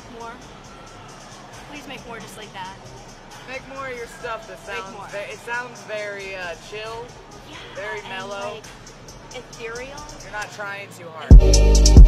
make more. Please make more just like that. Make more of your stuff that sounds, it sounds very chill, Yeah, very mellow. And, like, ethereal. You're not trying too hard.